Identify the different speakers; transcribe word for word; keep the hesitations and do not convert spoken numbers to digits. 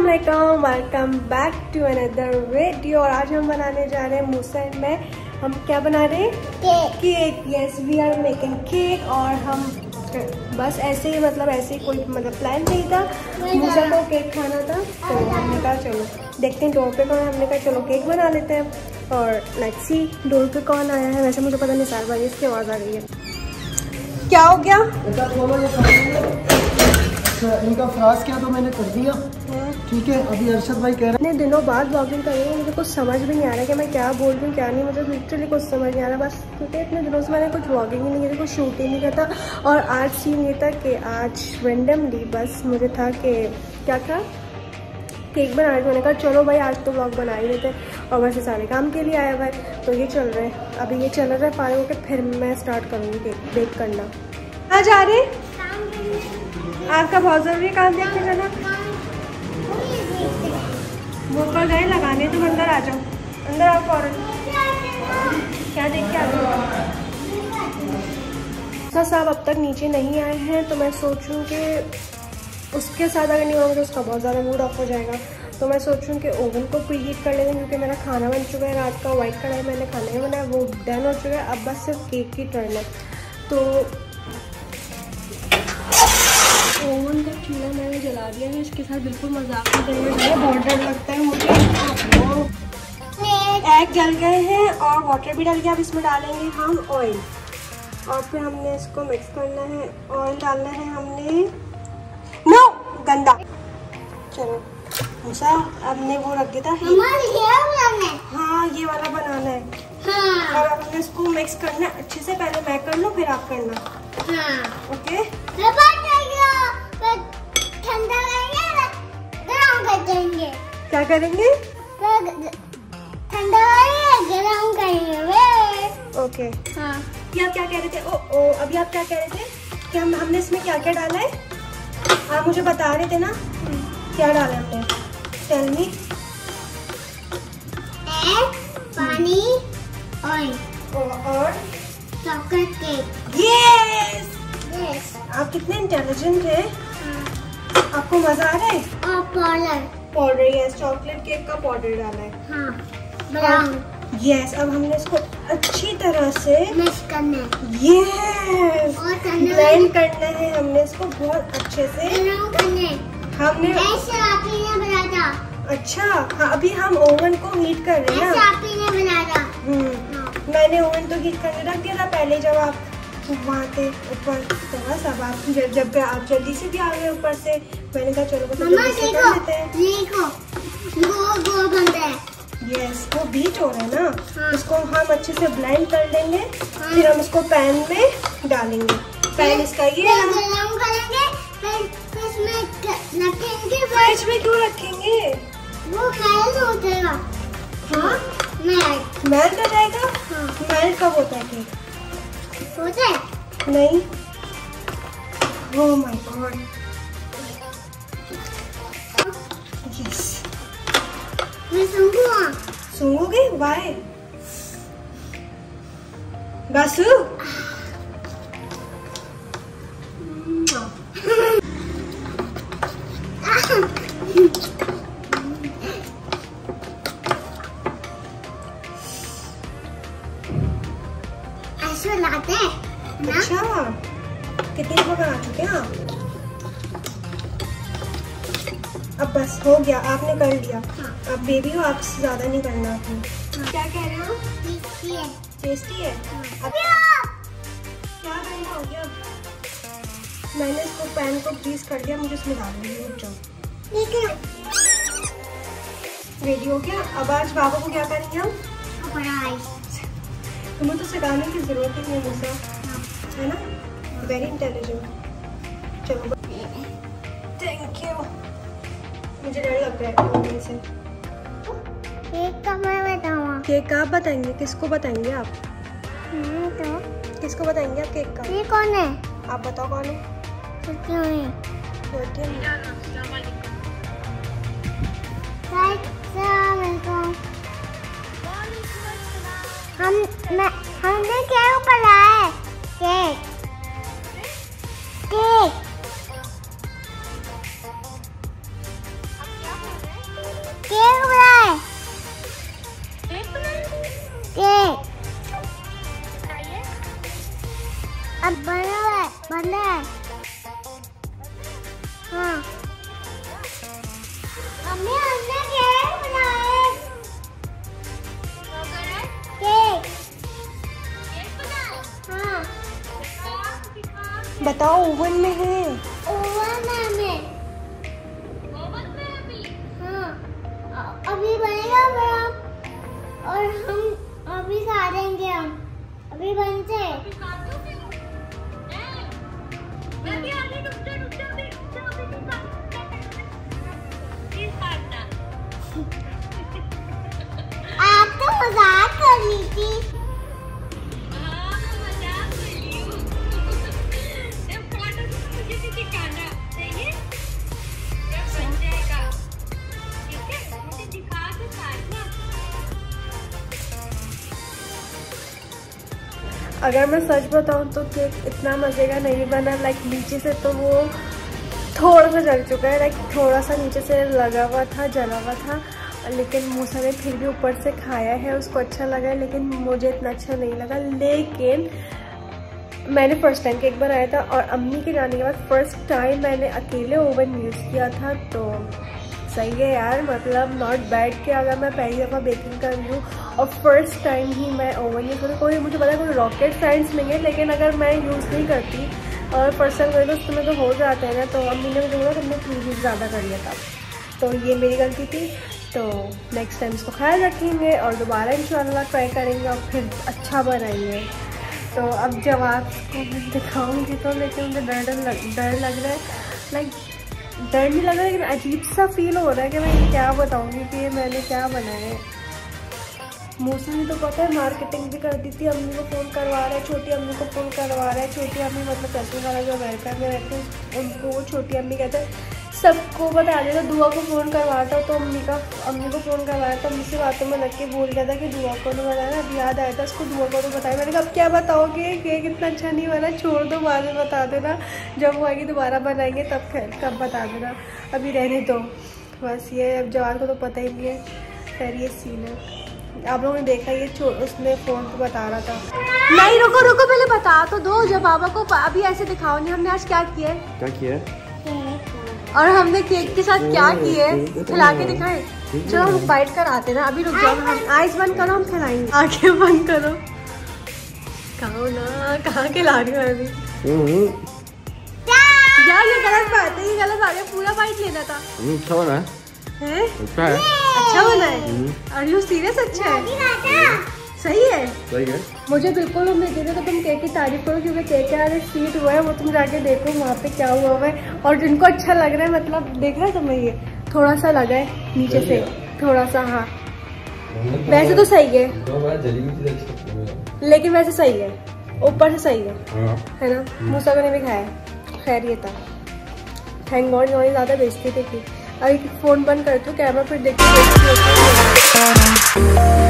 Speaker 1: अस्सलामुअलैकुम, welcome back to another video. और आज हम बनाने जा रहे हैं मूसा एंड मैं। हम क्या बना रहे हैं? Cake. Cake, yes we are making cake. और हम बस ऐसे ही मतलब ऐसे ही कोई मतलब प्लान नहीं था, मूसा को केक खाना था तो हमने कहा चलो देखते हैं डोर पे कौन है। हमने कहा चलो केक बना लेते हैं। और लेट्स सी डोर पे कौन आया है। वैसे मुझे पता नहीं, सार बार इसकी आवाज़ आ रही है। क्या हो गया?
Speaker 2: इनका फ्रास किया तो मैंने कर दिया, ठीक है। अभी अरशद भाई कह रहे हैं
Speaker 1: इतने दिनों बाद ब्लॉगिंग कर रही हूँ, मुझे कुछ समझ भी नहीं आ रहा कि मैं क्या बोल रही हूँ क्या नहीं। मुझे लिटरली कुछ समझ नहीं आ रहा बस, क्योंकि इतने दिनों से मैंने कुछ ब्लॉगिंग ही नहीं की, कुछ शूट ही नहीं किया था। और आज सीन ये था कि आज रेंडमली बस मुझे था कि क्या था, केक बना रहे थे। मैंने कहा चलो भाई आज तो ब्लॉग बना ही लेते, और वैसे सारे काम के लिए आया हुआ है तो ये चल रहे हैं। अभी ये चल रहा है पार होकर, फिर मैं स्टार्ट करूँगी केक बेक करना। कहाँ जा रहे? आपका बहुत जरूरी काम देखने जाना। वो कर गए लगाने, तुम अंदर आ जाओ, अंदर आओ फौरन। क्या देख के आ जाओ। साहब अब तक नीचे नहीं आए हैं तो मैं सोचूं कि उसके साथ अगर नहीं होगा तो उसका बहुत ज़्यादा मूड ऑफ हो जाएगा। तो मैं सोचूं कि ओवन को प्रीहीट कर लेंगे, क्योंकि मेरा खाना बन चुका है रात का। वाइट कढ़ाई मैंने खाना ही बनाया, वो डन हो चुका है। अब बस सिर्फ केक की टर्न है। तो ओवन का चूल्हा मैंने जला दिया है। इसके साथ बिल्कुल मजाक नहीं करने चाहिए, बहुत डर लगता है मुझे। एग जल गए हैं और वाटर भी डल गया। अब इसमें डालेंगे हम ऑयल, और फिर हमने इसको मिक्स करना है। ऑयल डालना है हमने, नो गंदा। चलो मूसा हमने वो रख दिया था, हाँ ये वाला बनाना है। हाँ। और अब हमने इसको मिक्स करना है अच्छे से। पहले मैं कर लूँ फिर आप करना। हाँ। ओके
Speaker 3: ठंडा गरम कर देंगे।
Speaker 1: क्या करेंगे?
Speaker 3: ठंडा गरम करेंगे।
Speaker 1: ओके
Speaker 3: हाँ।
Speaker 1: ये आप क्या कह रहे थे? ओ ओ अभी आप क्या कह रहे थे कि हम हमने इसमें क्या क्या डाला है? आप मुझे बता रहे थे ना क्या डाला हमने? Tell me.
Speaker 3: एग, पानी, ऑयल
Speaker 1: और
Speaker 3: चॉकलेट केक।
Speaker 1: Yes
Speaker 3: yes.
Speaker 1: आप कितने इंटेलिजेंट है। आपको मजा आ रहा है?
Speaker 3: और powder
Speaker 1: powder, yes chocolate cake का पाउडर डाला है।
Speaker 3: हाँ ब्राउन।
Speaker 1: यस अब हमने इसको अच्छी तरह से
Speaker 3: मिक्स करना है।
Speaker 1: यस
Speaker 3: और
Speaker 1: ब्लेंड करना है हमने इसको बहुत अच्छे से।
Speaker 3: गरम करना है
Speaker 1: हमने
Speaker 3: ऐसे आप ही ने बनाया था।
Speaker 1: अच्छा हाँ, अभी हम ओवन को हीट कर रहे हैं
Speaker 3: ऐसे
Speaker 1: ना।
Speaker 3: आप ही ने बनाया था।
Speaker 1: हम्म मैंने ओवन तो हीट करने रख दिया था पहले, जब आप वहाँ थे ऊपर तो बस। अब आप जब जब आप जल्दी से भी आ गए ऊपर से, मैंने कहा चलो बस जल्दी से कर लेते हैं।
Speaker 3: देखो गोल गोल बनता है।
Speaker 1: यस वो बीट हो रहा है ना।
Speaker 3: हाँ।
Speaker 1: इसको हम अच्छे से ब्लेंड कर लेंगे। हाँ। फिर हम इसको पैन में डालेंगे। पैन इसका ये है,
Speaker 3: गरम करेंगे, फिर फिर इसमें रखेंगे।
Speaker 1: फ्रिज में क्यों रखेंगे?
Speaker 3: वो मेल्ट हो जाएगा।
Speaker 1: हाँ
Speaker 3: मेल्ट
Speaker 1: मेल्ट हो जाएगा।
Speaker 3: हाँ।
Speaker 1: मेल्ट कब होता है केक?
Speaker 3: होता है
Speaker 1: नहीं। Oh my God. यस
Speaker 3: मैं सूंघूंगा।
Speaker 1: सूंघोगे? वाई? बासु?
Speaker 3: ऐसे लाते हैं ना?
Speaker 1: अच्छा कितनी दफा बना चुके हैं आप? अब बस हो गया, आपने कर लिया।
Speaker 3: हाँ।
Speaker 1: अब बेबी हो, आपसे ज्यादा नहीं करना आपने।
Speaker 3: हाँ।
Speaker 1: क्या कह रहे हो?
Speaker 3: टेस्टी है।
Speaker 1: टेस्टी है।
Speaker 3: हाँ।
Speaker 1: अब क्या करना हो गया? मैंने इसको पैन को ग्रीस कर दिया, मुझे इसमें डालूंगी। रुक जाओ।
Speaker 3: ठीक है।
Speaker 1: रेडी हो गया। अब आज बाबा को क्या करेंगे हम?
Speaker 3: फ्राइज।
Speaker 1: तुम्हें तो सिखाने की जरूरत ही नहीं मूसा, है ना? Very intelligent. चलो थैंक यू। मुझे डर लग रहा है बोलने से।
Speaker 3: केक का मैं बताऊंगा।
Speaker 1: केक आप बताएंगे? किसको बताएंगे आप?
Speaker 3: हम्म तो
Speaker 1: किसको बताएंगे आप केक का?
Speaker 3: ये कौन है?
Speaker 1: आप बताओ कौन है?
Speaker 3: क्यों है? हम मैं हमने क्या ऊपर लाया है? केक केक अब बना है, बना है। हाँ। मम्मी हमने केक बनाया। केक। केक बनाया? हाँ।
Speaker 1: बताओ ओवन में है।
Speaker 3: ओवन में हमें। ओवन में अभी? हाँ। अ- अभी बनेगा बड़ा और हम अभी खा लेंगे हम। अभी बनते हैं। मैं भी आगे रुक जा रुक जा अभी रुक जा अभी नहीं खाना। प्लीज खाना। आप तो मजाक कर रही थी। हाँ मैं मजाक कर रही हूँ। जब खाना तो मुझे भी दिखाना चाहिए। जब बन जाएगा ठीक है मुझे दिखा के खाना।
Speaker 1: अगर मैं सच बताऊं तो केक इतना मजे का नहीं बना। लाइक नीचे से तो वो थोड़ा सा जल चुका है, लाइक थोड़ा सा नीचे से लगा हुआ था, जला हुआ था, लेकिन मूसा ने फिर भी ऊपर से खाया है, उसको अच्छा लगा है, लेकिन मुझे इतना अच्छा नहीं लगा। लेकिन मैंने फर्स्ट टाइम केक बनाया था और अम्मी के जाने के बाद फर्स्ट टाइम मैंने अकेले ओवन यूज़ किया था, तो सही है यार, मतलब नॉट बैड कि अगर मैं पहली दफ़ा बेकिंग कर रही हूँ और फर्स्ट टाइम ही मैं ओवन यूज़ करूँ। कोई मुझे पता है कोई रॉकेट साइंस नहीं है, लेकिन अगर मैं यूज़ नहीं करती और फर्स्ट टाइम करी तो उसमें तो हो जाता है ना, तो अम्मी ने मुझे बोला तुमने प्लीज़ यूज़ ज़्यादा कर लिया था, तो ये मेरी गलती थी। तो नेक्स्ट टाइम इसको ख्याल रखेंगे और दोबारा इंशाल्लाह ट्राई करेंगे और फिर अच्छा बनाएंगे। तो अब जब आपको मैं दिखाऊँगी तो लेकिन मुझे डर लग डर लग रहा है, लाइक डर नहीं लग रहा है, लेकिन अजीब सा फील हो रहा है कि मैं ये क्या बताऊंगी कि ये मैंने क्या बनाया है। मूसा ने तो पता है मार्केटिंग भी कर दी थी, अम्मी को फ़ोन करवा रहा है, छोटी अम्मी को फ़ोन करवा रहा है। छोटी अम्मी मतलब कैसे वाला जो अमेरिका में रहते हैं उनको वो छोटी अम्मी कहते हैं सबको बता देता। दुआ को फ़ोन करवाता तो अम्मी का अम्मी को फ़ोन करवाया तो अम्मी से बातों में लग के भूल गया था कि दुआ को तो बताया। अब याद आया था उसको दुआ को तो बताया। मैंने कहा अब क्या बताओगे, केक इतना अच्छा नहीं बना, छोड़ दो, बाद में बता देना, जब वो आएगी दोबारा बनाएंगे तब खैर तब बता देना, अभी रहने दो। बस ये अब जवान को तो पता ही नहीं है। खैर ये सीन है, आप लोगों ने देखा ये उसने फ़ोन पे बता रहा था। नहीं रुको रुको पहले बता तो दो, जब बाबा को अभी ऐसे दिखाओ नहीं हमने आज क्या किया है,
Speaker 2: क्या किया है
Speaker 1: और हमने केक के साथ क्या किए खिला के दिखाए। चलो हम फाइट कर आते ना, अभी रुक जाओ, हम आइज बंद करो, हम खिलाएंगे। आंखें बंद करो, कहो ना कहाँ खिला रही हूँ अभी यार, ये गलत बात है, ये गलत बात है, पूरा बाइट लेना था।
Speaker 2: अच्छा बना है,
Speaker 1: है?
Speaker 2: अच्छा है,
Speaker 1: अच्छा बना है। Are you serious? अच्छा है, सही है,
Speaker 2: सही है।
Speaker 1: मुझे बिल्कुल उम्मीद नहीं थी तो तुम केक की तारीफ करो, क्योंकि केक यार एक सीट हुआ है, वो तुम जाके देखो वहाँ पे क्या हुआ हुआ है। और जिनको अच्छा लग रहा है, मतलब देख रहा है तुम्हें, ये थोड़ा सा लगा है नीचे से, थोड़ा सा, हाँ वैसे तो सही है, लेकिन वैसे सही है, ऊपर से सही है, है ना। मूसा को ने भी खाया। खैर ये था, थैंक गॉड, ये ज़्यादा बेइज्जती थी। अभी फ़ोन बंद कर दो, कैमरा फिर देखते।